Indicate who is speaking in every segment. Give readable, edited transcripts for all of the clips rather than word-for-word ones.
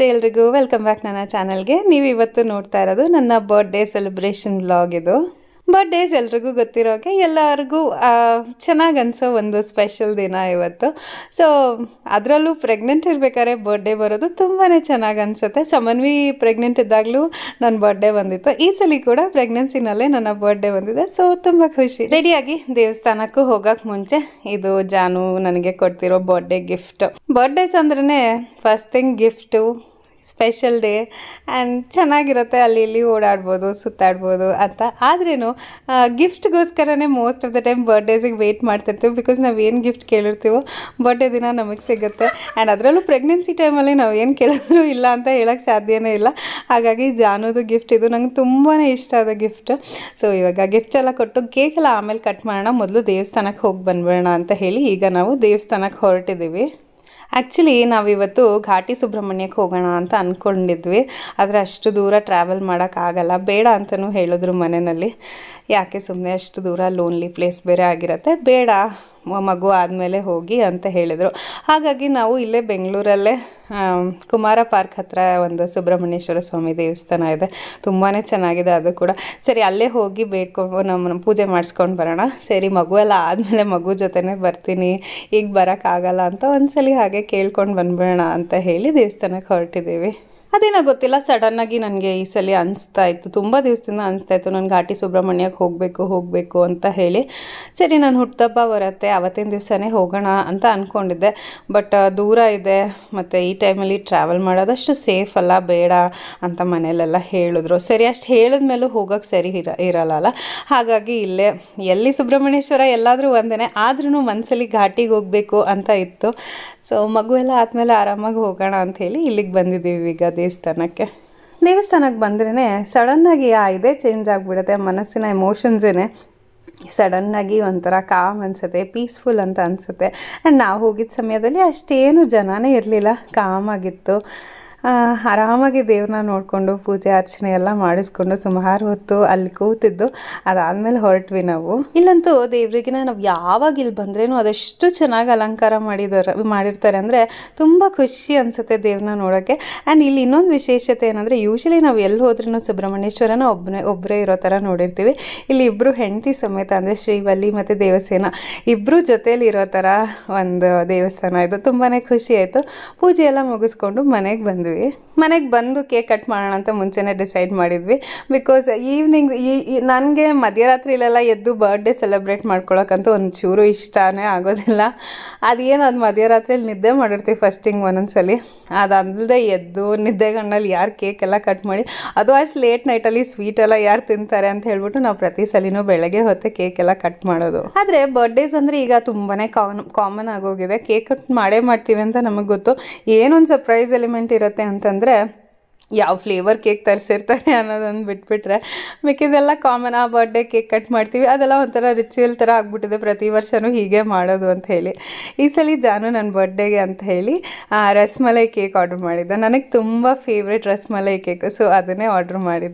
Speaker 1: ನಮಸ್ತೆ ಎಲ್ರಿಗೂ welcome back ನನ್ನ ಚಾನಲ್ಗೆ. ನೀವು ಇವತ್ತು ನೋಡ್ತಾ ಇರೋದು ನನ್ನ ಬರ್ತ್ಡೇ ಸೆಲೆಬ್ರೇಷನ್ ವ್ಲಾಗ್. ಇದು ಬರ್ತ್ಡೇಸ್ ಎಲ್ರಿಗೂ ಗೊತ್ತಿರೋಗೆ ಎಲ್ಲರಿಗೂ ಚೆನ್ನಾಗಿ ಅನಿಸೋ ಒಂದು ಸ್ಪೆಷಲ್ ದಿನ ಇವತ್ತು. ಸೊ ಅದರಲ್ಲೂ ಪ್ರೆಗ್ನೆಂಟ್ ಇರಬೇಕಾದ್ರೆ ಬರ್ತ್ಡೇ ಬರೋದು ತುಂಬಾ ಚೆನ್ನಾಗಿ ಅನಿಸುತ್ತೆ. ಸಮನ್ವಿ ಪ್ರೆಗ್ನೆಂಟ್ ಇದ್ದಾಗಲೂ ನನ್ನ ಬರ್ತ್ಡೇ ಬಂದಿತ್ತು. ಈ ಸಲ ಕೂಡ ಪ್ರೆಗ್ನೆನ್ಸಿನಲ್ಲೇ ನನ್ನ ಬರ್ತ್ಡೇ ಬಂದಿದೆ. ಸೊ ತುಂಬ ಖುಷಿ. ರೆಡಿಯಾಗಿ ದೇವಸ್ಥಾನಕ್ಕೂ ಹೋಗೋಕ್ಕೆ ಮುಂಚೆ ಇದು ಜಾನು ನನಗೆ ಕೊಡ್ತಿರೋ ಬರ್ತ್ಡೇ ಗಿಫ್ಟ್. ಬರ್ತ್ಡೇಸ್ ಅಂದ್ರೇ first thing gift, special day and ಚೆನ್ನಾಗಿರುತ್ತೆ. ಅಲ್ಲಿ ಇಲ್ಲಿ ಓಡಾಡ್ಬೋದು, ಸುತ್ತಾಡ್ಬೋದು ಅಂತ. ಆದ್ರೂ ಗಿಫ್ಟ್ಗೋಸ್ಕರನೇ ಮೋಸ್ಟ್ ಆಫ್ ದ ಟೈಮ್ ಬರ್ಡೇಸಿಗೆ ವೆಯ್ಟ್ ಮಾಡ್ತಿರ್ತೀವಿ. ಬಿಕಾಸ್ ನಾವು ಏನು ಗಿಫ್ಟ್ ಕೇಳಿರ್ತೀವೋ ಬರ್ಡೇ ದಿನ ನಮಗೆ ಸಿಗುತ್ತೆ. ಆ್ಯಂಡ್ ಅದರಲ್ಲೂ ಪ್ರೆಗ್ನೆನ್ಸಿ ಟೈಮಲ್ಲಿ ನಾವು ಏನು ಕೇಳಿದ್ರೂ ಇಲ್ಲ ಅಂತ ಹೇಳೋಕ್ಕೆ ಸಾಧ್ಯನೇ ಇಲ್ಲ. ಹಾಗಾಗಿ ಜಾನುದು ಗಿಫ್ಟ್ ಇದು ನಂಗೆ ತುಂಬಾ ಇಷ್ಟ ಆದ ಗಿಫ್ಟ್. ಸೊ ಇವಾಗ ಗಿಫ್ಟ್ ಎಲ್ಲ ಕೊಟ್ಟು ಕೇಕೆಲ್ಲ ಆಮೇಲೆ ಕಟ್ ಮಾಡೋಣ, ಮೊದಲು ದೇವಸ್ಥಾನಕ್ಕೆ ಹೋಗಿ ಬಂದ್ಬಿಡೋಣ ಅಂತ ಹೇಳಿ ಈಗ ನಾವು ದೇವಸ್ಥಾನಕ್ಕೆ ಹೊರಟಿದ್ದೀವಿ. ಆ್ಯಕ್ಚುಲಿ ನಾವಿವತ್ತು ಘಾಟಿ ಸುಬ್ರಹ್ಮಣ್ಯಕ್ಕೆ ಹೋಗೋಣ ಅಂತ ಅಂದ್ಕೊಂಡಿದ್ವಿ. ಆದರೆ ಅಷ್ಟು ದೂರ ಟ್ರಾವೆಲ್ ಮಾಡೋಕ್ಕಾಗಲ್ಲ, ಬೇಡ ಅಂತಲೂ ಹೇಳಿದ್ರು ಮನೆಯಲ್ಲಿ. ಯಾಕೆ ಸುಮ್ಮನೆ ಅಷ್ಟು ದೂರ, ಲೋನ್ಲಿ ಪ್ಲೇಸ್ ಬೇರೆ ಆಗಿರುತ್ತೆ, ಬೇಡ ಮಗು ಆದಮೇಲೆ ಹೋಗಿ ಅಂತ ಹೇಳಿದರು. ಹಾಗಾಗಿ ನಾವು ಇಲ್ಲೇ ಬೆಂಗಳೂರಲ್ಲೇ ಕುಮಾರ ಪಾರ್ಕ್ ಹತ್ರ ಒಂದು ಸುಬ್ರಹ್ಮಣ್ಯೇಶ್ವರ ಸ್ವಾಮಿ ದೇವಸ್ಥಾನ ಇದೆ, ತುಂಬಾ ಚೆನ್ನಾಗಿದೆ ಅದು ಕೂಡ. ಸರಿ ಅಲ್ಲೇ ಹೋಗಿ ಬೇಡ್ಕೊಂಡು ನಮ್ಮ ಪೂಜೆ ಮಾಡಿಸ್ಕೊಂಡು ಬರೋಣ. ಸರಿ ಮಗು ಎಲ್ಲ ಆದಮೇಲೆ ಮಗು ಜೊತೆನೇ ಬರ್ತೀನಿ, ಈಗ ಬರೋಕ್ಕಾಗಲ್ಲ ಅಂತ ಒಂದ್ಸಲಿ ಹಾಗೆ ಕೇಳ್ಕೊಂಡು ಬಂದ್ಬಿಡೋಣ ಅಂತ ಹೇಳಿ ದೇವಸ್ಥಾನಕ್ಕೆ ಹೊರಟಿದ್ದೀವಿ. ಅದೇನೋ ಗೊತ್ತಿಲ್ಲ, ಸಡನ್ನಾಗಿ ನನಗೆ ಈ ಸಲ ಅನಿಸ್ತಾ ಇತ್ತು, ತುಂಬ ದಿವಸದಿಂದ ಅನಿಸ್ತಾ ಇತ್ತು ನಾನು ಘಾಟಿ ಸುಬ್ರಹ್ಮಣ್ಯಕ್ಕೆ ಹೋಗಬೇಕು ಅಂತ ಹೇಳಿ. ಸರಿ ನಾನು ಹುಟ್ಟುಹಬ್ಬ ಬರುತ್ತೆ ಅವತ್ತಿನ ದಿವಸನೇ ಹೋಗೋಣ ಅಂತ ಅಂದ್ಕೊಂಡಿದ್ದೆ. ಬಟ್ ದೂರ ಇದೆ ಮತ್ತು ಈ ಟೈಮಲ್ಲಿ ಟ್ರಾವೆಲ್ ಮಾಡೋದಷ್ಟು ಸೇಫ್ ಅಲ್ಲ, ಬೇಡ ಅಂತ ಮನೆಯಲ್ಲೆಲ್ಲ ಹೇಳಿದ್ರು. ಸರಿ ಅಷ್ಟು ಹೇಳಿದ್ಮೇಲೂ ಹೋಗೋಕ್ಕೆ ಸರಿ ಇರಲ್ಲ. ಹಾಗಾಗಿ ಇಲ್ಲೇ ಎಲ್ಲಿ ಸುಬ್ರಹ್ಮಣ್ಯೇಶ್ವರ ಎಲ್ಲಾದರೂ ಒಂದೇ, ಆದ್ರೂ ಮನಸ್ಸಲ್ಲಿ ಘಾಟಿಗೆ ಹೋಗಬೇಕು ಅಂತ ಇತ್ತು. ಸೊ ಮಗು ಎಲ್ಲ ಆದಮೇಲೆ ಆರಾಮಾಗಿ ಹೋಗೋಣ ಅಂಥೇಳಿ ಇಲ್ಲಿಗೆ ಬಂದಿದ್ದೀವಿ ಈಗ ದೇವಸ್ಥಾನಕ್ಕೆ ಬಂದ್ರೇ ಸಡನ್ನಾಗಿ ಇದೇ ಚೇಂಜ್ ಆಗಿಬಿಡುತ್ತೆ. ಮನಸ್ಸಿನ ಎಮೋಷನ್ಸೇ ಸಡನ್ನಾಗಿ ಒಂಥರ ಕಾಮ್ ಅನಿಸುತ್ತೆ, ಪೀಸ್ಫುಲ್ ಅಂತ ಅನಿಸುತ್ತೆ. ಆ್ಯಂಡ್ ನಾವು ಹೋಗಿದ್ದ ಸಮಯದಲ್ಲಿ ಅಷ್ಟೇನು ಜನನೇ ಇರಲಿಲ್ಲ, ಕಾಮ್ ಆಗಿತ್ತು. ಆರಾಮಾಗಿ ದೇವ್ರನ್ನ ನೋಡಿಕೊಂಡು ಪೂಜೆ ಅರ್ಚನೆ ಎಲ್ಲ ಮಾಡಿಸ್ಕೊಂಡು ಸುಮಾರು ಹೊತ್ತು ಅಲ್ಲಿ ಕೂತಿದ್ದು. ಅದಾದಮೇಲೆ ಹೊರಟ್ವಿ ನಾವು. ಇಲ್ಲಂತೂ ದೇವ್ರಿಗೆ ನಾವು ಯಾವಾಗ ಇಲ್ಲಿ ಬಂದ್ರೇನು ಅದೆಷ್ಟು ಚೆನ್ನಾಗಿ ಅಲಂಕಾರ ಮಾಡಿರ್ತಾರೆ ಅಂದರೆ ತುಂಬ ಖುಷಿ ಅನಿಸುತ್ತೆ ದೇವ್ರನ್ನ ನೋಡೋಕ್ಕೆ. ಆ್ಯಂಡ್ ಇಲ್ಲಿ ಇನ್ನೊಂದು ವಿಶೇಷತೆ ಏನಂದರೆ, ಯೂಶಲಿ ನಾವು ಎಲ್ಲಿ ಹೋದ್ರೂ ಸುಬ್ರಹ್ಮಣ್ಯೇಶ್ವರನ ಒಬ್ಬರೇ ಇರೋ ಥರ ನೋಡಿರ್ತೀವಿ. ಇಲ್ಲಿ ಇಬ್ಬರು ಹೆಂಡತಿ ಸಮೇತ ಅಂದರೆ ಶ್ರೀವಲ್ಲಿ ಮತ್ತು ದೇವಸೇನ ಇಬ್ಬರು ಜೊತೇಲಿ ಇರೋ ಥರ ಒಂದು ದೇವಸ್ಥಾನ ಇದು. ತುಂಬಾ ಖುಷಿ ಆಯಿತು. ಪೂಜೆ ಎಲ್ಲ ಮುಗಿಸ್ಕೊಂಡು ಮನೆಗೆ ಬಂದ್ವಿ. ಮನೆಗೆ ಬಂದು ಕೇಕ್ ಕಟ್ ಮಾಡೋಣ ಅಂತ ಮುಂಚೆನೇ ಡಿಸೈಡ್ ಮಾಡಿದ್ವಿ. ಬಿಕಾಸ್ ಈವ್ನಿಂಗ್ ನನಗೆ ಮಧ್ಯರಾತ್ರಿಲೆಲ್ಲ ಎದ್ದು ಬರ್ಡೇ ಸೆಲೆಬ್ರೇಟ್ ಮಾಡ್ಕೊಳಕ್ಕಂತೂ ಒಂಚೂರು ಇಷ್ಟನೇ ಆಗೋದಿಲ್ಲ. ಅದೇನು ಅದು ಮಧ್ಯರಾತ್ರಿಯಲ್ಲಿ ನಿದ್ದೆ ಮಾಡಿರ್ತೀವಿ ಫಸ್ಟಿಂಗ್ ಒಂದೊಂದ್ಸಲಿ. ಅದಲ್ಲದೆ ಎದ್ದು ನಿದ್ದೆಗಣ್ಣಲ್ಲಿ ಯಾರು ಕೇಕ್ ಎಲ್ಲ ಕಟ್ ಮಾಡಿ, ಅದು ಅಷ್ಟು ಲೇಟ್ ನೈಟಲ್ಲಿ ಸ್ವೀಟೆಲ್ಲ ಯಾರು ತಿಂತಾರೆ ಅಂತ ಹೇಳ್ಬಿಟ್ಟು ನಾವು ಪ್ರತಿ ಸಲಿನೂ ಬೆಳಗ್ಗೆ ಹೊತ್ತೆ ಕೇಕ್ ಎಲ್ಲ ಕಟ್ ಮಾಡೋದು. ಆದರೆ ಬರ್ಡೇಸ್ ಅಂದರೆ ಈಗ ತುಂಬಾ ಕಾಮನ್ ಆಗೋಗಿದೆ. ಕೇಕ್ ಕಟ್ ಮಾಡ್ತೀವಿ ಅಂತ ನಮಗೆ ಗೊತ್ತು. ಏನೊಂದು ಸರ್ಪ್ರೈಸ್ ಎಲಿಮೆಂಟ್ ಇರುತ್ತೆ ಅಂತಂದರೆ ಯಾವ ಫ್ಲೇವರ್ ಕೇಕ್ ತರಿಸಿರ್ತಾರೆ ಅನ್ನೋದೊಂದು ಬಿಟ್ಬಿಟ್ರೆ ಮಿಕ್ಕಿದೆಲ್ಲ ಕಾಮನ್. ಆ ಬರ್ಡೇ ಕೇಕ್ ಕಟ್ ಮಾಡ್ತೀವಿ, ಅದೆಲ್ಲ ಒಂಥರ ರಿಚುವಲ್ ಥರ ಆಗ್ಬಿಟ್ಟಿದೆ, ಪ್ರತಿ ವರ್ಷವೂ ಹೀಗೆ ಮಾಡೋದು ಅಂತ ಹೇಳಿ. ಈ ಸಲ ಜಾನು ನನ್ನ ಬರ್ಡೇಗೆ ಅಂತ ಹೇಳಿ ರಸ್ಮಲೈ ಕೇಕ್ ಆರ್ಡ್ರ್ ಮಾಡಿದ್ದ. ನನಗೆ ತುಂಬ ಫೇವ್ರೆಟ್ ರಸ್ಮಲೈ ಕೇಕ್, ಸೊ ಅದನ್ನೇ ಆರ್ಡ್ರ್ ಮಾಡಿದ್ದ.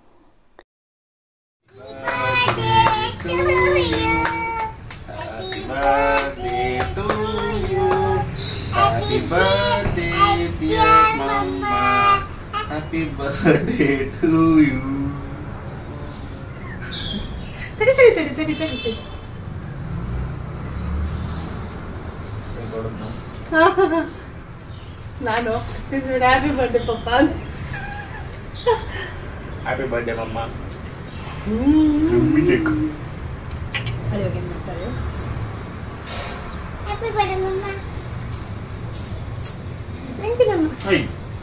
Speaker 2: Happy birthday to you. Tadi.
Speaker 1: Nano, this is happy birthday, Papa.
Speaker 2: Happy birthday, Mama.
Speaker 3: Happy birthday, Mama.
Speaker 1: Thank you, Mama.
Speaker 2: Hey.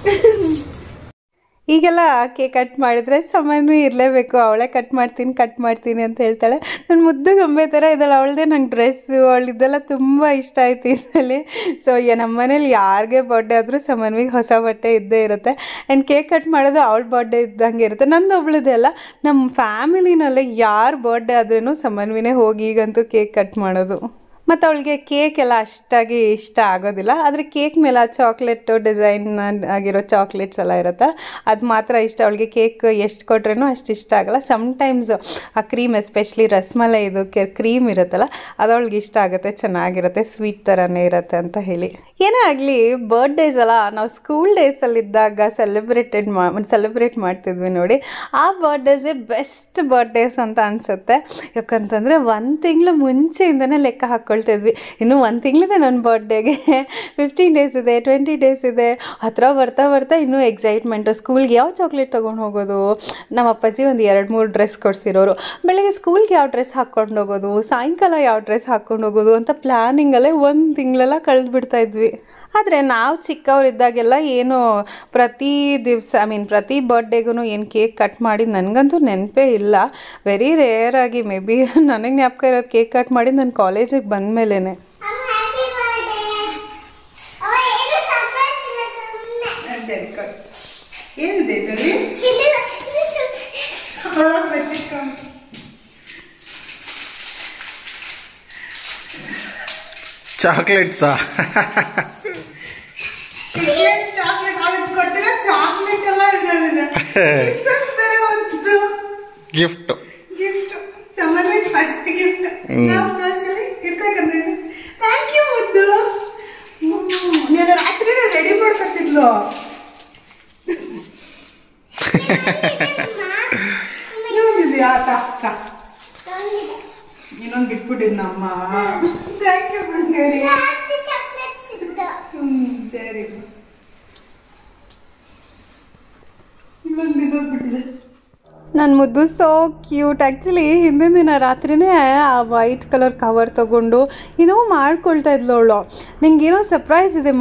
Speaker 1: ಈಗೆಲ್ಲ ಕೇಕ್ ಕಟ್ ಮಾಡಿದರೆ ಸಮನ್ವಿ ಇರಲೇಬೇಕು, ಅವಳೇ ಕಟ್ ಮಾಡ್ತೀನಿ ಅಂತ ಹೇಳ್ತಾಳೆ. ನನ್ನ ಮುದ್ದು ಗೊಂಬೆ ಥರ ಇದ್ದಾಳೆ. ಅವಳದೇ ನಂಗೆ ಡ್ರೆಸ್ಸು ಅವಳಿದ್ದೆಲ್ಲ ತುಂಬ ಇಷ್ಟ ಆಯ್ತು ಈ ಸಲ. ಸೊ ನಮ್ಮ ಮನೇಲಿ ಯಾರಿಗೆ ಬರ್ಡೇ ಆದರೂ ಸಮನ್ವಿಗೆ ಹೊಸ ಬಟ್ಟೆ ಇದ್ದೇ ಇರುತ್ತೆ. ಆ್ಯಂಡ್ ಕೇಕ್ ಕಟ್ ಮಾಡೋದು ಅವಳ ಬರ್ಡೇ ಇದ್ದಂಗೆ ಇರುತ್ತೆ. ನಂದು ಒಬ್ಳದೇ ಅಲ್ಲ, ನಮ್ಮ ಫ್ಯಾಮಿಲಿನಲ್ಲೇ ಯಾರು ಬರ್ಡೇ ಆದ್ರೂ ಸಮನ್ವಿನೇ ಹೋಗಿ ಈಗಂತೂ ಕೇಕ್ ಕಟ್ ಮಾಡೋದು. ಮತ್ತು ಅವಳಿಗೆ ಕೇಕ್ ಎಲ್ಲ ಅಷ್ಟಾಗಿ ಇಷ್ಟ ಆಗೋದಿಲ್ಲ. ಆದರೆ ಕೇಕ್ ಮೇಲೆ ಆ ಚಾಕ್ಲೇಟು ಡಿಸೈನ್ ಆಗಿರೋ ಚಾಕ್ಲೇಟ್ಸ್ ಎಲ್ಲ ಇರುತ್ತೆ, ಅದು ಮಾತ್ರ ಇಷ್ಟ. ಅವಳಿಗೆ ಕೇಕ್ ಎಷ್ಟು ಕೊಟ್ರೇನೂ ಅಷ್ಟು ಇಷ್ಟ ಆಗಲ್ಲ. ಸಮ್ಟೈಮ್ಸು ಆ ಕ್ರೀಮ್, ಎಸ್ಪೆಷಲಿ ರಸ್ಮಲೈ ಇದು ಕ್ರೀಮ್ ಇರುತ್ತಲ್ಲ, ಅದು ಅವಳಿಗೆ ಇಷ್ಟ ಆಗುತ್ತೆ, ಚೆನ್ನಾಗಿರುತ್ತೆ, ಸ್ವೀಟ್ ಥರನೇ ಇರುತ್ತೆ ಅಂತ ಹೇಳಿ. ಏನೇ ಆಗಲಿ ಬರ್ಡೇಸ್ ಅಲ್ಲ, ನಾವು ಸ್ಕೂಲ್ ಡೇಸಲ್ಲಿದ್ದಾಗ ಸೆಲೆಬ್ರೇಟ್ ಮಾಡ್ತಿದ್ವಿ ನೋಡಿ, ಆ ಬರ್ಡೇಸೇ ಬೆಸ್ಟ್ ಬರ್ಡೇಸ್ ಅಂತ ಅನಿಸುತ್ತೆ. ಯಾಕಂತಂದರೆ 1 ತಿಂಗಳು ಮುಂಚೆಯಿಂದನೇ ಲೆಕ್ಕ ಹಾಕ್ಕೊಳ್ತಿದ್ವಿ. ಇನ್ನು 1 ತಿಂಗಳಿದೆ ನನ್ನ ಬರ್ಡೇಗೆ, 15 ಡೇಸ್ ಇದೆ, 20 ಡೇಸ್ ಇದೆ, ಹತ್ರ ಬರ್ತಾ ಇನ್ನೂ ಎಕ್ಸೈಟ್ಮೆಂಟು. ಸ್ಕೂಲ್ಗೆ ಯಾವ ಚಾಕ್ಲೇಟ್ ತೊಗೊಂಡು ಹೋಗೋದು, ನಮ್ಮ ಅಪ್ಪಾಜಿ ಒಂದು 2-3 ಡ್ರೆಸ್ ಕೊಡಿಸಿರೋರು. ಬೆಳಗ್ಗೆ ಸ್ಕೂಲ್ಗೆ ಯಾವ ಡ್ರೆಸ್ ಹಾಕ್ಕೊಂಡು ಹೋಗೋದು, ಸಾಯಂಕಾಲ ಯಾವ ಡ್ರೆಸ್ ಹಾಕ್ಕೊಂಡು ಹೋಗೋದು ಅಂತ ಪ್ಲ್ಯಾನಿಂಗಲ್ಲೇ 1 ತಿಂಗಳೆಲ್ಲ ಕಳೆದ್ಬಿಡ್ತಾ ಇದ್ವಿ. ಆದರೆ ನಾವು ಚಿಕ್ಕವರಿದ್ದಾಗೆಲ್ಲ ಏನು ಪ್ರತಿ ದಿವಸ ಪ್ರತಿ ಬರ್ಡೇಗೂ ಏನು ಕೇಕ್ ಕಟ್ ಮಾಡಿ ನನಗಂತೂ ನೆನಪೇ ಇಲ್ಲ. ವೆರಿ ರೇರ್ ಆಗಿ ಮೇ ಬಿ ನನಗೆ ಜ್ಞಾಪಕ ಇರೋದು ಕೇಕ್ ಕಟ್ ಮಾಡಿ ನಾನು ಕಾಲೇಜಿಗೆ ಬಂದ ಮೇಲೇ. ಏನಿದೆ ಇದರಲ್ಲಿ?
Speaker 2: ಚಾಕ್ಲೇಟ್ಸಾ?
Speaker 1: ಚಾಕ್ಲೇಟ್ ಎಲ್ಲ ಇದೆ,
Speaker 2: ಗಿಫ್ಟ್
Speaker 1: ಸಮನ್ವಿಸ್ ಫಸ್ಟ್ ಗಿಫ್ಟ್. ಇಟ್ಕೊಂಡ್ರೆ ಥ್ಯಾಂಕ್ ಯು ಮುದ್ದು. ನೀನು ರಾತ್ರಿ ರೆಡಿ ಮಾಡ್ಕೊತಿದ್ಲು. ಇನ್ನೊಂದು ಬಿಟ್ಬಿಟ್ಟಿದ್ನಮ್ಮ. ಥ್ಯಾಂಕ್ ಯು ಬಂಗಾರಿ. ಸರಿ, ಇನ್ನೊಂದು ಬಿದ್ದೋಗ್ಬಿಟ್ಟಿದೆ. ನನ್ನ ಮುದ್ದು ಸೋ ಕ್ಯೂಟ್. ಆ್ಯಕ್ಚುಲಿ ಹಿಂದಿನ ದಿನ ರಾತ್ರಿನೇ ಆ ವೈಟ್ ಕಲರ್ ಕವರ್ ತೊಗೊಂಡು ಏನೋ ಮಾಡ್ಕೊಳ್ತಾ ಇದ್ಲು ಅವಳು. ನಿಂಗೇನೋ ಸರ್ಪ್ರೈಸ್ ಇದೆ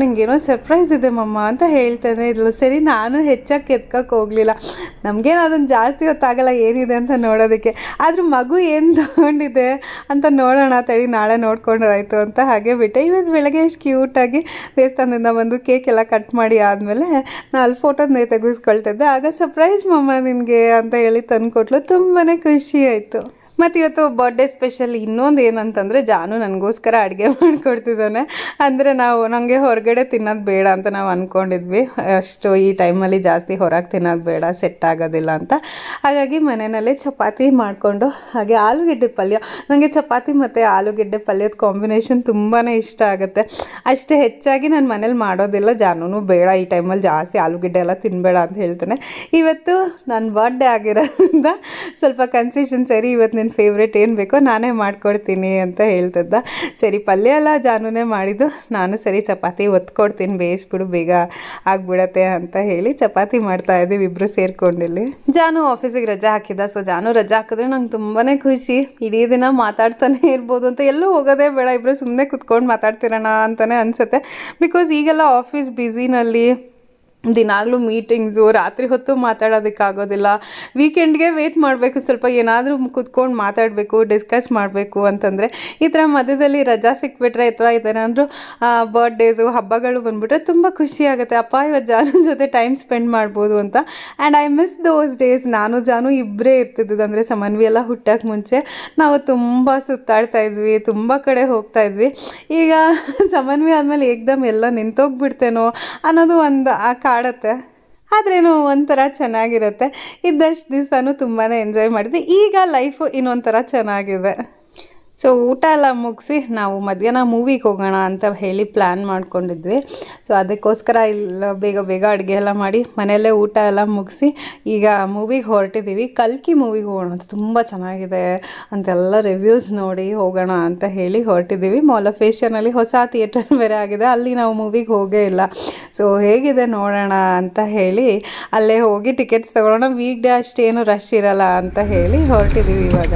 Speaker 1: ಮಮ್ಮ ಅಂತ ಹೇಳ್ತಾನೆ ಇದ್ಲು. ಸರಿ, ನಾನು ಹೆಚ್ಚಾಗಿ ಎತ್ಕೋಕ್ಕೆ ಹೋಗಲಿಲ್ಲ. ನಮಗೇನು ಅದನ್ನು ಜಾಸ್ತಿ ಹೊತ್ತಾಗಲ್ಲ ಏನಿದೆ ಅಂತ ನೋಡೋದಕ್ಕೆ. ಆದರೂ ಮಗು ಏನು ತೊಗೊಂಡಿದೆ ಅಂತ ನೋಡೋಣ ತಡಿ, ನಾಳೆ ನೋಡ್ಕೊಂಡ್ರಾಯ್ತು ಅಂತ ಹಾಗೆ ಬಿಟ್ಟೆ. ಇವತ್ತು ಬೆಳಗ್ಗೆ ಎಷ್ಟು ಕ್ಯೂಟಾಗಿ ದೇವಸ್ಥಾನದಿಂದ ಬಂದು ಕೇಕ್ ಎಲ್ಲ ಕಟ್ ಮಾಡಿ ಆದಮೇಲೆ ನಾನು ಅಲ್ಲಿ ಫೋಟೋದನ್ನೇ ತೆಗೆಸ್ಕೊಳ್ತಿದ್ದೆ. ಆಗ ಸರ್ಪ್ರೈಸ್ ಮಮ್ಮ ನಿನಗೆ ಅಂತ ಹೇಳಿ ತಂದುಕೊಟ್ಲು. ತುಂಬಾ ಖುಷಿ ಆಯಿತು. ಮತ್ತು ಇವತ್ತು ಬರ್ಡೇ ಸ್ಪೆಷಲ್ ಇನ್ನೊಂದು ಏನಂತಂದರೆ, ಜಾನು ನನಗೋಸ್ಕರ ಅಡುಗೆ ಮಾಡಿಕೊಡ್ತಿದ್ದಾನೆ. ಅಂದರೆ ನನಗೆ ಹೊರಗಡೆ ತಿನ್ನೋದು ಬೇಡ ಅಂತ ನಾವು ಅಂದ್ಕೊಂಡಿದ್ವಿ. ಅಷ್ಟು ಈ ಟೈಮಲ್ಲಿ ಜಾಸ್ತಿ ಹೊರಗೆ ತಿನ್ನೋದು ಬೇಡ, ಸೆಟ್ ಆಗೋದಿಲ್ಲ ಅಂತ. ಹಾಗಾಗಿ ಮನೆಯಲ್ಲೇ ಚಪಾತಿ ಮಾಡಿಕೊಂಡು, ಹಾಗೆ ಆಲೂಗೆಡ್ಡೆ ಪಲ್ಯ. ನನಗೆ ಚಪಾತಿ ಮತ್ತು ಆಲೂಗೆಡ್ಡೆ ಪಲ್ಯದ ಕಾಂಬಿನೇಷನ್ ತುಂಬಾ ಇಷ್ಟ ಆಗುತ್ತೆ. ಅಷ್ಟೇ ಹೆಚ್ಚಾಗಿ ನಾನು ಮನೇಲಿ ಮಾಡೋದಿಲ್ಲ. ಜಾನು ಬೇಡ, ಈ ಟೈಮಲ್ಲಿ ಜಾಸ್ತಿ ಆಲೂಗೆಡ್ಡೆ ಎಲ್ಲ ತಿನ್ನಬೇಡ ಅಂತ ಹೇಳ್ತಾನೆ. ಇವತ್ತು ನನ್ನ ಬರ್ಡೇ ಆಗಿರೋದ್ರಿಂದ ಸ್ವಲ್ಪ ಕನ್ಸೆಷನ್, ಸರಿ ಇವತ್ತು ನಿನ್ನ ಫೇವ್ರೇಟ್ ಏನು ಬೇಕೋ ನಾನೇ ಮಾಡಿಕೊಡ್ತೀನಿ ಅಂತ ಹೇಳ್ತಿದ್ದ. ಸರಿ, ಪಲ್ಯ ಎಲ್ಲ ಜಾನುನೇ ಮಾಡಿದ್ದು, ನಾನು ಸರಿ ಚಪಾತಿ ಒತ್ಕೊಡ್ತೀನಿ, ಬೇಯಿಸ್ಬಿಡು ಬೇಗ ಆಗಿಬಿಡತ್ತೆ ಅಂತ ಹೇಳಿ ಚಪಾತಿ ಮಾಡ್ತಾಯಿದ್ದೀವಿ ಇಬ್ಬರು ಸೇರ್ಕೊಂಡಿಲ್ಲಿ. ಜಾನು ಆಫೀಸಿಗೆ ರಜಾ ಹಾಕಿದ್ದ. ಸೊ ಜಾನು ರಜಾ ಹಾಕಿದ್ರೆ ನಂಗೆ ತುಂಬಾ ಖುಷಿ. ಇಡೀ ದಿನ ಮಾತಾಡ್ತಾನೆ ಇರ್ಬೋದು ಅಂತ, ಎಲ್ಲೂ ಹೋಗೋದೇ ಬೇಡ, ಇಬ್ಬರು ಸುಮ್ಮನೆ ಕುತ್ಕೊಂಡು ಮಾತಾಡ್ತಿರೋಣ ಅಂತಲೇ ಅನಿಸುತ್ತೆ. ಬಿಕಾಸ್ ಈಗೆಲ್ಲ ಆಫೀಸ್ ಬ್ಯುಸಿನಲ್ಲಿ ದಿನಾಗಲೂ ಮೀಟಿಂಗ್ಸು, ರಾತ್ರಿ ಹೊತ್ತು ಮಾತಾಡೋದಕ್ಕಾಗೋದಿಲ್ಲ. ವೀಕೆಂಡ್ಗೆ ವೇಟ್ ಮಾಡಬೇಕು, ಸ್ವಲ್ಪ ಏನಾದರೂ ಕುತ್ಕೊಂಡು ಮಾತಾಡಬೇಕು, ಡಿಸ್ಕಸ್ ಮಾಡಬೇಕು ಅಂತಂದರೆ. ಈ ಥರ ಮಧ್ಯದಲ್ಲಿ ರಜಾ ಸಿಕ್ಬಿಟ್ರೆ ಅಥವಾ ಈ ಥರ ಅಂದರೂ ಬರ್ಡೇಸು, ಹಬ್ಬಗಳು ಬಂದುಬಿಟ್ರೆ ತುಂಬ ಖುಷಿ ಆಗುತ್ತೆ. ಅಪ್ಪ ಇವತ್ತು ಜಾನು ಜೊತೆ ಟೈಮ್ ಸ್ಪೆಂಡ್ ಮಾಡ್ಬೋದು ಅಂತ. And I miss those days. ನಾನು ಜಾನು ಇಬ್ಬರೇ ಇರ್ತಿದ್ದು. ಅಂದರೆ ಸಮನ್ವಿ ಎಲ್ಲ ಹುಟ್ಟೋಕ್ಕೆ ಮುಂಚೆ ನಾವು ತುಂಬ ಸುತ್ತಾಡ್ತಾಯಿದ್ವಿ, ತುಂಬ ಕಡೆ ಹೋಗ್ತಾಯಿದ್ವಿ. ಈಗ ಸಮನ್ವಿ ಆದಮೇಲೆ ಏಕ್ದಮ್ ಎಲ್ಲ ನಿಂತೋಗ್ಬಿಡ್ತೇನೋ ಅನ್ನೋದು ಒಂದು ಕಾಡುತ್ತೆ. ಆದ್ರೇನು ಒಂಥರ ಚೆನ್ನಾಗಿರುತ್ತೆ. ಇದ್ದಷ್ಟು ದಿವಸನೂ ತುಂಬಾ ಎಂಜಾಯ್ ಮಾಡಿದ್ವಿ. ಈಗ ಲೈಫು ಇನ್ನೊಂಥರ ಚೆನ್ನಾಗಿದೆ. ಸೊ ಊಟ ಎಲ್ಲ ಮುಗಿಸಿ ನಾವು ಮಧ್ಯಾಹ್ನ ಮೂವಿಗೆ ಹೋಗೋಣ ಅಂತ ಹೇಳಿ ಪ್ಲ್ಯಾನ್ ಮಾಡ್ಕೊಂಡಿದ್ವಿ. ಸೊ ಅದಕ್ಕೋಸ್ಕರ ಇಲ್ಲ ಬೇಗ ಅಡುಗೆ ಎಲ್ಲ ಮಾಡಿ ಮನೆಯಲ್ಲೇ ಊಟ ಎಲ್ಲ ಮುಗಿಸಿ ಈಗ ಮೂವಿಗೆ ಹೊರಟಿದ್ದೀವಿ. ಕಲ್ಕಿ ಮೂವಿಗೆ ಹೋಗೋಣ ಅಂತ, ತುಂಬ ಚೆನ್ನಾಗಿದೆ ಅಂತೆಲ್ಲ ರಿವ್ಯೂಸ್ ನೋಡಿ ಹೋಗೋಣ ಅಂತ ಹೇಳಿ ಹೊರಟಿದ್ದೀವಿ. ಮಾಲ್ ಆಫ್ ಏಷ್ಯಾನಲ್ಲಿ ಹೊಸ ಥಿಯೇಟರ್ ಬೇರೆ ಆಗಿದೆ, ಅಲ್ಲಿ ನಾವು ಮೂವಿಗೆ ಹೋಗೇ ಇಲ್ಲ. ಸೊ ಹೇಗಿದೆ ನೋಡೋಣ ಅಂತ ಹೇಳಿ ಅಲ್ಲೇ ಹೋಗಿ ಟಿಕೆಟ್ಸ್ ತೊಗೊಳ್ಳೋಣ. ವೀಕ್ ಡೇ ಅಷ್ಟೇನು ರಶ್ ಇರಲ್ಲ ಅಂತ ಹೇಳಿ ಹೊರಟಿದ್ದೀವಿ ಇವಾಗ.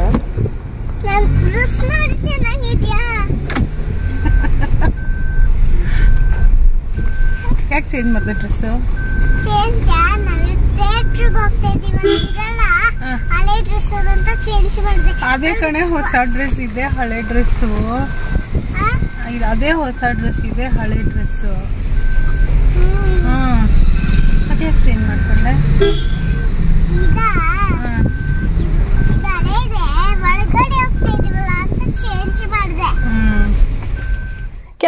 Speaker 1: ಯಾಕೆ ಚೇಂಜ್ ಮಾಡಿದೆ ಡ್ರೆಸ್ಸು? ಅದೇ ಕಣೆ, ಹೊಸ ಡ್ರೆಸ್ ಇದೆ, ಹಳೆ ಡ್ರೆಸ್ಸು. ಅದೇ ಹೊಸ ಡ್ರೆಸ್ ಇದೆ, ಹಳೆ ಡ್ರೆಸ್ಸು. ಅದೇ ಚೇಂಜ್ ಮಾಡ್ಕೊಂಡೆ.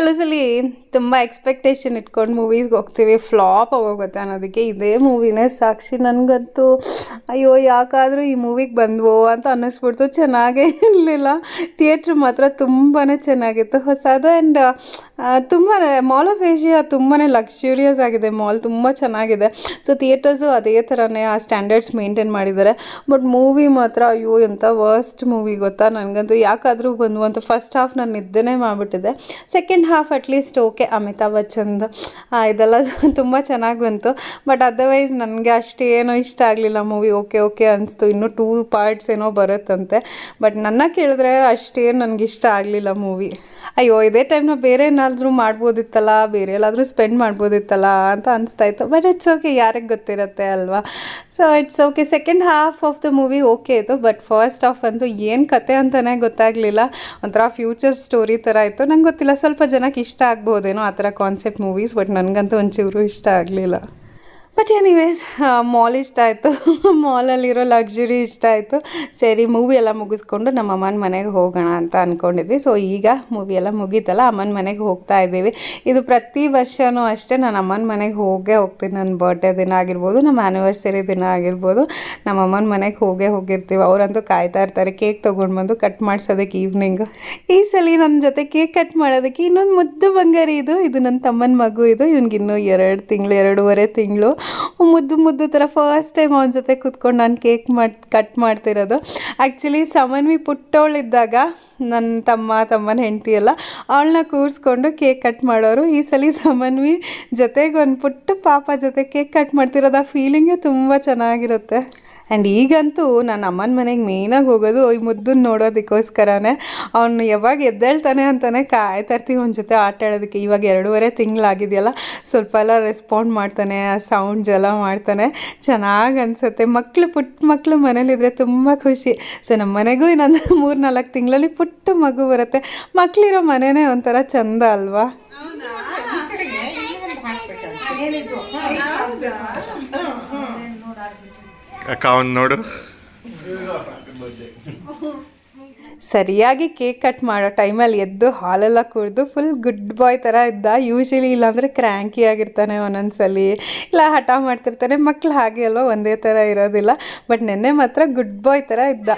Speaker 1: ಕೆಲವು ಸಲ ತುಂಬ ಎಕ್ಸ್ಪೆಕ್ಟೇಷನ್ ಇಟ್ಕೊಂಡು ಮೂವೀಸ್ಗೆ ಹೋಗ್ತೀವಿ, ಫ್ಲಾಪ್ ಆಗೋಗುತ್ತೆ ಅನ್ನೋದಕ್ಕೆ ಇದೇ ಮೂವಿನೇ ಸಾಕ್ಷಿ. ನನಗಂತೂ ಅಯ್ಯೋ ಯಾಕಾದರೂ ಈ ಮೂವಿಗೆ ಬಂದ್ವೋ ಅಂತ ಅನ್ನಿಸ್ಬಿಡ್ತು. ಚೆನ್ನಾಗೇ ಇರಲಿಲ್ಲ. ಥಿಯೇಟ್ರ್ ಮಾತ್ರ ತುಂಬಾ ಚೆನ್ನಾಗಿತ್ತು, ಹೊಸದು. ಆ್ಯಂಡ್ ತುಂಬ ಮಾಲ್ ಆಫ್ ಏಷ್ಯಾ ತುಂಬಾ ಲಕ್ಸುರಿಯಸ್ ಆಗಿದೆ, ಮಾಲ್ ತುಂಬ ಚೆನ್ನಾಗಿದೆ. ಸೊ ಥಿಯೇಟರ್ಸು ಅದೇ ಥರನೇ ಆ ಸ್ಟ್ಯಾಂಡರ್ಡ್ಸ್ ಮೇಂಟೈನ್ ಮಾಡಿದ್ದಾರೆ. ಬಟ್ ಮೂವಿ ಮಾತ್ರ ಅಯ್ಯೋ ಎಂಥ ವರ್ಸ್ಟ್ ಮೂವಿ ಗೊತ್ತಾ. ನನಗಂತೂ ಯಾಕಾದರೂ ಬಂದ್ವು ಅಂತ ಫಸ್ಟ್ ಹಾಫ್ ನಾನು ನಿದ್ದೆನೇ ಮಾಡಿಬಿಟ್ಟಿದ್ದೆ. Second half at least okay, Amitabh ಬಚ್ಚನ್ದು ಇದೆಲ್ಲ ತುಂಬ ಚೆನ್ನಾಗಿ ಬಂತು. ಬಟ್ ಅದರ್ವೈಸ್ ನನಗೆ ಅಷ್ಟೇನೋ ಇಷ್ಟ ಆಗಲಿಲ್ಲ ಮೂವಿ. ಓಕೆ ಓಕೆ ಅನಿಸ್ತು. ಇನ್ನೂ 2 ಪಾರ್ಟ್ಸ್ ಏನೋ ಬರುತ್ತಂತೆ. ಬಟ್ ನನ್ನ ಕೇಳಿದ್ರೆ ಅಷ್ಟೇನು ನನಗಿಷ್ಟ ಆಗಲಿಲ್ಲ ಮೂವಿ. ಅಯ್ಯೋ ಇದೇ ಟೈಮ್ನ ಬೇರೆ ಏನಾದರೂ ಮಾಡ್ಬೋದಿತ್ತಲ್ಲ, ಬೇರೆ ಎಲ್ಲಾದರೂ ಸ್ಪೆಂಡ್ ಮಾಡ್ಬೋದಿತ್ತಲ್ಲ ಅಂತ ಅನಿಸ್ತಾಯಿತ್ತು. ಬಟ್ ಇಟ್ಸ್ ಓಕೆ, ಯಾರಿಗೆ ಗೊತ್ತಿರುತ್ತೆ ಅಲ್ವಾ. So it's okay. Second half of the movie okay ಇತ್ತು. ಬಟ್ ಫಸ್ಟ್ ಹಾಫ್ ಅಂತೂ ಏನು ಕತೆ ಅಂತಲೇ ಗೊತ್ತಾಗಲಿಲ್ಲ. ಒಂಥರ ಫ್ಯೂಚರ್ ಸ್ಟೋರಿ ಥರ ಇತ್ತು. ನಂಗೆ ಗೊತ್ತಿಲ್ಲ, ಸ್ವಲ್ಪ ಜನಕ್ಕೆ ಇಷ್ಟ ಆಗ್ಬೋದೇನೋ ಆ ಥರ ಕಾನ್ಸೆಪ್ಟ್ ಮೂವೀಸ್. ಬಟ್ ನನಗಂತೂ ಒಂಚೂರು ಇಷ್ಟ ಆಗಲಿಲ್ಲ. ಬಟ್ ಎನಿವೇಸ್ ಮಾಲ್ ಇಷ್ಟ ಆಯಿತು, ಮಾಲಲ್ಲಿರೋ ಲಕ್ಸುರಿ ಇಷ್ಟ ಆಯಿತು. ಸರಿ ಮೂವಿ ಎಲ್ಲ ಮುಗಿಸ್ಕೊಂಡು ನಮ್ಮ ಅಮ್ಮನ ಮನೆಗೆ ಹೋಗೋಣ ಅಂತ ಅಂದ್ಕೊಂಡಿದ್ವಿ. ಸೊ ಈಗ ಮೂವಿ ಎಲ್ಲ ಮುಗೀತಲ್ಲ, ಅಮ್ಮನ ಮನೆಗೆ ಹೋಗ್ತಾ ಇದ್ದೀವಿ. ಇದು ಪ್ರತಿ ವರ್ಷವೂ ಅಷ್ಟೇ, ನಾನು ಅಮ್ಮನ ಮನೆಗೆ ಹೋಗ್ತೀನಿ. ನನ್ನ ಬರ್ಡೇ ದಿನ ಆಗಿರ್ಬೋದು, ನಮ್ಮ ಆ್ಯನಿವರ್ಸರಿ ದಿನ ಆಗಿರ್ಬೋದು, ನಮ್ಮ ಅಮ್ಮನ ಮನೆಗೆ ಹೋಗಿರ್ತೀವಿ. ಅವರಂತೂ ಕಾಯ್ತಾ ಇರ್ತಾರೆ ಕೇಕ್ ತೊಗೊಂಡು ಬಂದು ಕಟ್ ಮಾಡಿಸೋದಕ್ಕೆ ಈವ್ನಿಂಗ್. ಈ ಸಲ ನನ್ನ ಜೊತೆ ಕೇಕ್ ಕಟ್ ಮಾಡೋದಕ್ಕೆ ಇನ್ನೊಂದು ಮುದ್ದು ಬಂಗಾರಿ. ಇದು ನನ್ನ ತಮ್ಮನ ಮಗು. ಇವನಿಗಿನ್ನೂ 2 ತಿಂಗಳು 2.5 ತಿಂಗಳು. ಮುದ್ದು ಥರ ಫಸ್ಟ್ ಟೈಮ್ ಅವನ ಜೊತೆ ಕೂತ್ಕೊಂಡು ನಾನು ಕೇಕ್ ಕಟ್ ಮಾಡ್ತಿರೋದು. ಆ್ಯಕ್ಚುಲಿ ಸಮನ್ವಿ ಪುಟ್ಟವಳಿದ್ದಾಗ ನನ್ನ ತಮ್ಮನ ಹೆಂಡತಿ ಎಲ್ಲ ಅವಳನ್ನ ಕೂರಿಸ್ಕೊಂಡು ಕೇಕ್ ಕಟ್ ಮಾಡೋರು. ಈ ಸಲ ಸಮನ್ವಿ ಜೊತೆಗೆ ಒಂದು ಪುಟ್ಟ ಪಾಪ ಜೊತೆ ಕೇಕ್ ಕಟ್ ಮಾಡ್ತಿರೋದು, ಆ ಫೀಲಿಂಗೇ ತುಂಬ ಚೆನ್ನಾಗಿರುತ್ತೆ. ಆ್ಯಂಡ್ ಈಗಂತೂ ನನ್ನ ಅಮ್ಮನ ಮನೆಗೆ ಮೇಯ್ನಾಗಿ ಹೋಗೋದು ಈ ಮುದ್ದನ್ನು ನೋಡೋದಕ್ಕೋಸ್ಕರನೇ. ಅವನು ಯಾವಾಗ ಎದ್ದೇಳ್ತಾನೆ ಅಂತಲೇ ಕಾಯ್ತಾ ಇರ್ತೀವಿ ಅವನ ಜೊತೆ ಆಟ ಆಡೋದಕ್ಕೆ. ಇವಾಗ 2.5 ತಿಂಗಳಾಗಿದೆಯಲ್ಲ, ಸ್ವಲ್ಪ ಎಲ್ಲ ರೆಸ್ಪಾಂಡ್ ಮಾಡ್ತಾನೆ, ಆ ಸೌಂಡ್ಸ್ ಎಲ್ಲ ಮಾಡ್ತಾನೆ, ಚೆನ್ನಾಗಿ ಅನಿಸುತ್ತೆ. ಪುಟ್ಟ ಮಕ್ಕಳು ಮನೇಲಿದ್ರೆ ತುಂಬ ಖುಷಿ. ಸೊ ನಮ್ಮ ಮನೆಗೂ ಇನ್ನೊಂದು 3-4 ತಿಂಗಳಲ್ಲಿ ಪುಟ್ಟ ಮಗು ಬರುತ್ತೆ. ಮಕ್ಕಳಿರೋ ಮನೆಯೇ ಒಂಥರ ಚಂದ ಅಲ್ವಾ.
Speaker 2: ನೋಡು,
Speaker 1: ಸರಿಯಾಗಿ ಕೇಕ್ ಕಟ್ ಮಾಡೋ ಟೈಮಲ್ಲಿ ಎದ್ದು ಹಾಲೆಲ್ಲ ಕುಡಿದು ಫುಲ್ ಗುಡ್ ಬಾಯ್ ಥರ ಇದ್ದ. ಯೂಶಲಿ ಇಲ್ಲಾಂದರೆ ಕ್ರ್ಯಾಂಕಿ ಆಗಿರ್ತಾನೆ ಒಂದೊಂದ್ಸಲಿ, ಇಲ್ಲ ಹಠ ಮಾಡ್ತಿರ್ತಾನೆ. ಮಕ್ಕಳು ಹಾಗೆ ಅಲ್ವಾ, ಒಂದೇ ಥರ ಇರೋದಿಲ್ಲ. ಬಟ್ ನೆನ್ನೆ ಮಾತ್ರ ಗುಡ್ ಬಾಯ್ ಥರ ಇದ್ದ.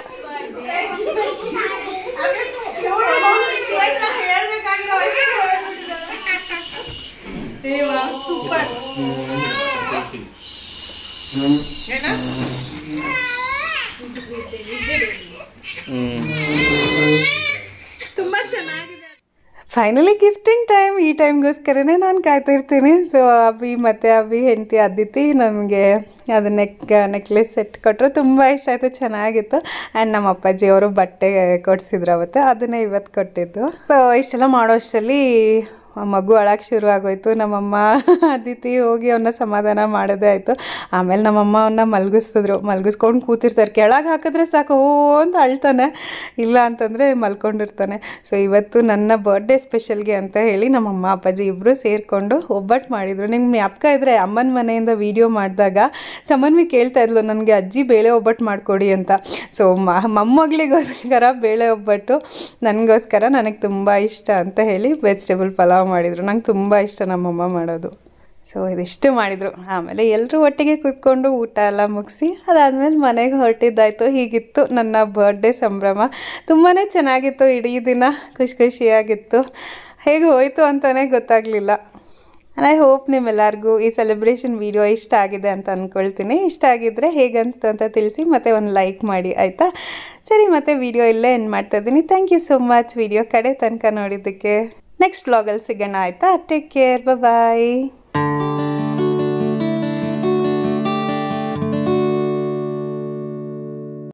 Speaker 1: ತುಂಬಾ ಚೆನ್ನಾಗಿದೆ. Finally gifting time. ಈ ಟೈಮ್ಗೋಸ್ಕರನೇ ನಾನು ಕಾಯ್ತಾ ಇರ್ತೀನಿ. ಸೊ ಅಭಿ ಹೆಂಡತಿ ಅದಿತಿ ನನಗೆ ಅದು ನೆಕ್ಲೆಸ್ ಸೆಟ್ ಕೊಟ್ಟರು. ತುಂಬ ಇಷ್ಟ ಆಯಿತು, ಚೆನ್ನಾಗಿತ್ತು. ಆ್ಯಂಡ್ ನಮ್ಮ ಅಪ್ಪಾಜಿ ಅವರು ಬಟ್ಟೆ ಕೊಡಿಸಿದ್ರು ಅವತ್ತು, ಅದನ್ನೇ ಇವತ್ತು ಕೊಟ್ಟಿದ್ದು. ಸೊ ಇಷ್ಟೆಲ್ಲ ಮಾಡೋ ಅಷ್ಟರಲ್ಲಿ ಮಗು ಅಳಕ್ಕೆ ಶುರು ಆಗೋಯ್ತು. ನಮ್ಮಮ್ಮ ಅದಿತಿ ಹೋಗಿ ಅವನ್ನ ಸಮಾಧಾನ ಮಾಡೋದೇ ಆಯಿತು. ಆಮೇಲೆ ನಮ್ಮಮ್ಮ ಅವನ್ನ ಮಲಗಿಸ್ಕೊಂಡು ಕೂತಿರ್ತಾರೆ. ಕೆಳಗೆ ಹಾಕಿದ್ರೆ ಸಾಕು ಓ ಅಂತ ಅಳ್ತಾನೆ, ಇಲ್ಲ ಅಂತಂದರೆ ಮಲ್ಕೊಂಡಿರ್ತಾನೆ. ಸೊ ಇವತ್ತು ನನ್ನ ಬರ್ಡೇ ಸ್ಪೆಷಲ್ಗೆ ಅಂತ ಹೇಳಿ ನಮ್ಮಮ್ಮ ಅಪ್ಪಾಜಿ ಇಬ್ಬರು ಸೇರಿಕೊಂಡು ಒಬ್ಬಟ್ಟು ಮಾಡಿದರು. ನಿಮ್ಗೆ ಜ್ಞಾಪಕ ಇದ್ದರೆ ಅಮ್ಮನ ಮನೆಯಿಂದ ವೀಡಿಯೋ ಮಾಡಿದಾಗ ಸಮನ್ವಿ ಕೇಳ್ತಾ ಇದ್ಲು ನನಗೆ ಅಜ್ಜಿ ಬೇಳೆ ಒಬ್ಬಟ್ಟು ಮಾಡಿಕೊಡಿ ಅಂತ. ಸೊ ಮೊಮ್ಮಗಳಿಗೋಸ್ಕರ ಬೇಳೆ ಒಬ್ಬಟ್ಟು, ನನಗೋಸ್ಕರ ನನಗೆ ತುಂಬ ಇಷ್ಟ ಅಂತ ಹೇಳಿ ವೆಜಿಟೇಬಲ್ ಪಲಾವ್ ಮಾಡಿದರು. ನಂಗೆ ತುಂಬ ಇಷ್ಟ ನಮ್ಮಮ್ಮ ಮಾಡೋದು. ಸೊ ಇದಿಷ್ಟು ಮಾಡಿದರು. ಆಮೇಲೆ ಎಲ್ಲರೂ ಒಟ್ಟಿಗೆ ಕೂತ್ಕೊಂಡು ಊಟ ಎಲ್ಲ ಮುಗಿಸಿ ಅದಾದಮೇಲೆ ಮನೆಗೆ ಹೊರಟಿದ್ದಾಯಿತು. ಹೀಗಿತ್ತು ನನ್ನ ಬರ್ಡೇ ಸಂಭ್ರಮ. ತುಂಬಾ ಚೆನ್ನಾಗಿತ್ತು. ಇಡೀ ದಿನ ಖುಷಿಯಾಗಿತ್ತು. ಹೇಗೆ ಹೋಯಿತು ಅಂತಲೇ ಗೊತ್ತಾಗಲಿಲ್ಲ. ಐ ಹೋಪ್ ನಿಮ್ಮೆಲ್ಲರಿಗೂ ಈ ಸೆಲೆಬ್ರೇಷನ್ ವಿಡಿಯೋ ಇಷ್ಟ ಆಗಿದೆ ಅಂತ ಅಂದ್ಕೊಳ್ತೀನಿ. ಇಷ್ಟ ಆಗಿದ್ದರೆ ಹೇಗೆ ಅನಿಸ್ತು ಅಂತ ತಿಳಿಸಿ, ಮತ್ತು ಒಂದು ಲೈಕ್ ಮಾಡಿ ಆಯಿತಾ. ಸರಿ, ಮತ್ತು ವಿಡಿಯೋ ಇಲ್ಲೇ ಎಂಡ್ ಮಾಡ್ತಾಯಿದ್ದೀನಿ. Thank you so much video ಕಡೆ ತನಕ ನೋಡಿದ್ದಕ್ಕೆ. ನೆಕ್ಸ್ಟ್ ವ್ಲಾಗಲ್ಲಿ ಸಿಗೋಣ ಆಯಿತಾ. ಟೇಕ್ ಕೇರ್, ಬಾಯ್.